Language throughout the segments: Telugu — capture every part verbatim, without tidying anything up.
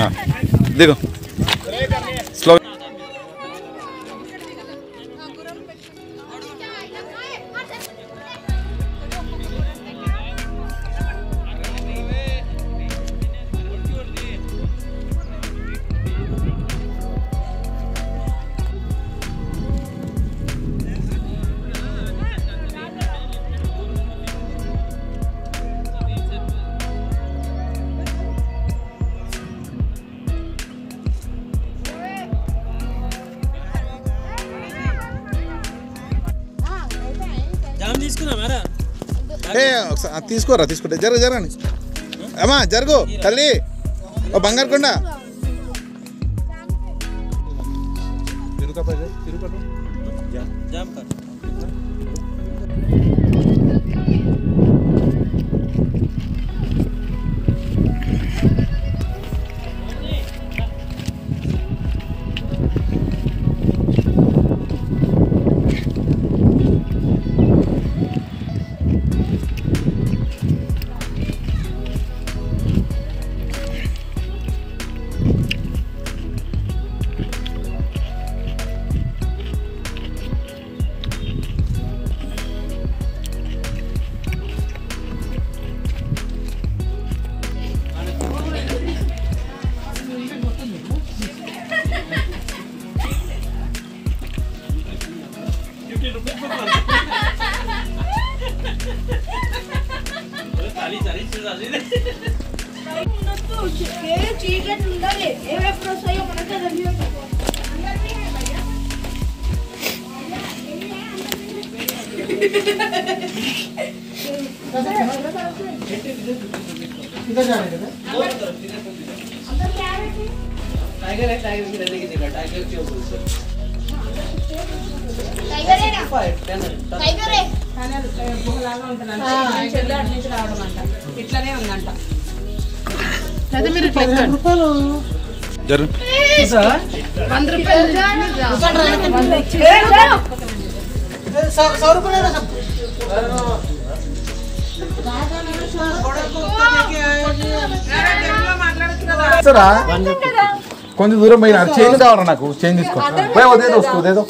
దిగు స్లో. తీసుకోరా తీసుకుంటే జరగ జరగండి అమ్మా జరుగు తల్లి ఓ బంగారు కొండ टाइगर है टाइगर की रहने की जगह टाइगर क्यों बोलते हैं टाइगर है ना टाइगर है ఛానల్ బుహలాగా ఉంటదంట చెల్లి అటు నుంచి రావడం అంట ఇట్లానే ఉందంట అయితే మీరు పదిహేను రూపాయలు జరు సార్ వంద రూపాయలు सौ रुपये కొంచెం దూరం పోయినా చేంజ్ కావాలా నాకు చేంజ్ తీసుకో దేదో దేదో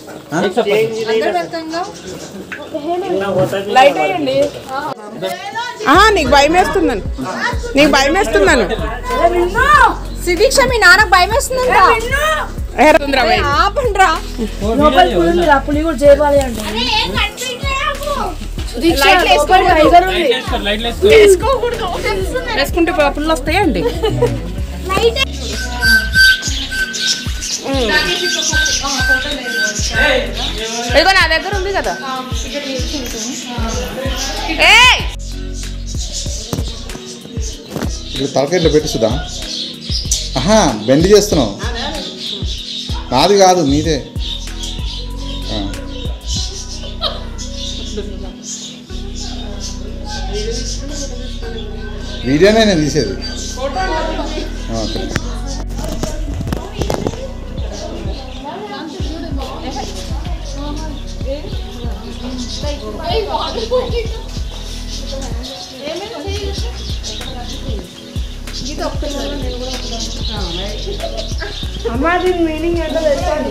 లైట్ అయ్యండి నీకు భయం వేస్తుందని నీకు భయం వేస్తుందను సిదీక్ష మీ నాన్నకు భయం వేస్తుందంట పులి కూడా చేయాలి అంటే వేసుకుంటే పుల్లు వస్తాయండి ఇదిగో నా దగ్గర ఉంది కదా ఇప్పుడు తలకాయలో పెట్టిస్తుందా ఆహా బెండ్ చేస్తున్నావు నాది కాదు మీదే వీడియోనే నేను తీసేది అమ్మా దీని మీనింగ్ ఏంటో తెలుసండి